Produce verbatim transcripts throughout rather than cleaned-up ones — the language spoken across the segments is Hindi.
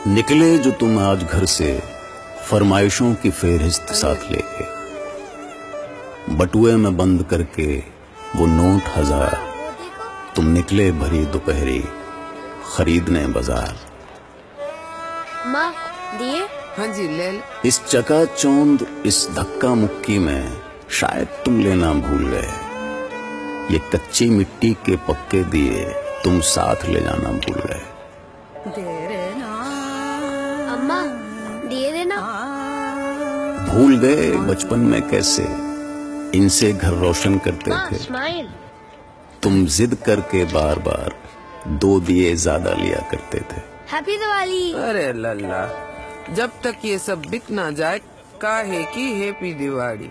निकले जो तुम आज घर से फरमाइशों की फेहरिस्त साथ लेके, बटुए में बंद करके वो नोट हजार, तुम निकले भरी दोपहरी खरीदने बाजार। माँ दिए? हाँ जी ले ले। इस चकाचौंध इस धक्का मुक्की में शायद तुम लेना भूल गए, ये कच्ची मिट्टी के पक्के दिए तुम साथ ले जाना भूल गए। अम्मा दिए देना। भूल गए बचपन में कैसे इनसे घर रोशन करते थे। स्माइल। तुम जिद करके बार बार दो दिए ज्यादा लिया करते थे। हैप्पी दिवाली। अरे लल्ला, जब तक ये सब बिक ना जाए काहे की हैप्पी दिवाली।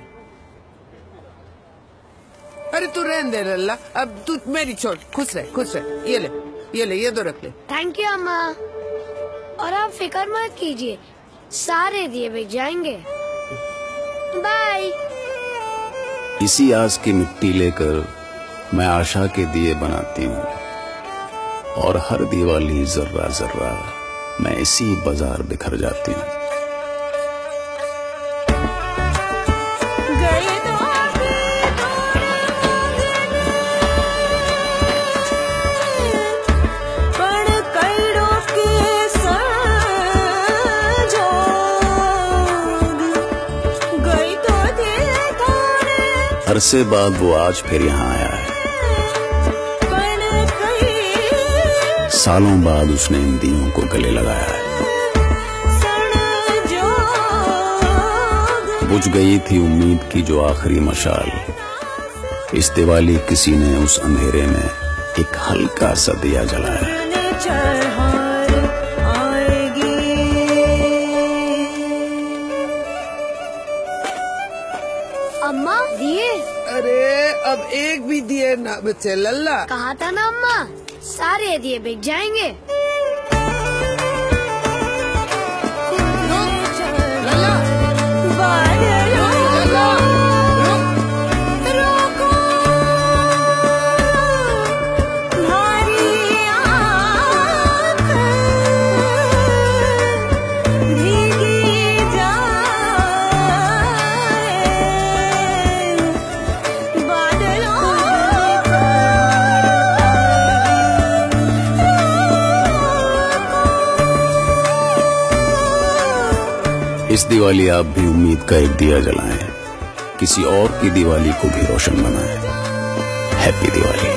अरे तू रहने दे लल्ला, अब तू मेरी छोड़, खुश रह खुश रह। ये ले ये ले ये दो रख ले। थैंक यू अम्मा। और आप फिक्र मत कीजिए, सारे दिए बिक जाएंगे। बाय। इसी आस की मिट्टी लेकर मैं आशा के दिए बनाती हूँ, और हर दिवाली जर्रा जर्रा मैं इसी बाजार बिखर जाती हूँ। अरसे बाद वो आज फिर यहाँ आया है, सालों बाद उसने इन दियों को गले लगाया है। बुझ गई थी उम्मीद की जो आखिरी मशाल, इस दिवाली किसी ने उस अंधेरे में एक हल्का सा दिया जलाया। अम्मा दिए? अरे अब एक भी दिए ना बचे लल्ला। कहा था ना अम्मा, सारे दिए बिक जाएंगे। इस दिवाली आप भी उम्मीद का एक दिया जलाएं, किसी और की दिवाली को भी रोशन बनाएं। हैप्पी दिवाली।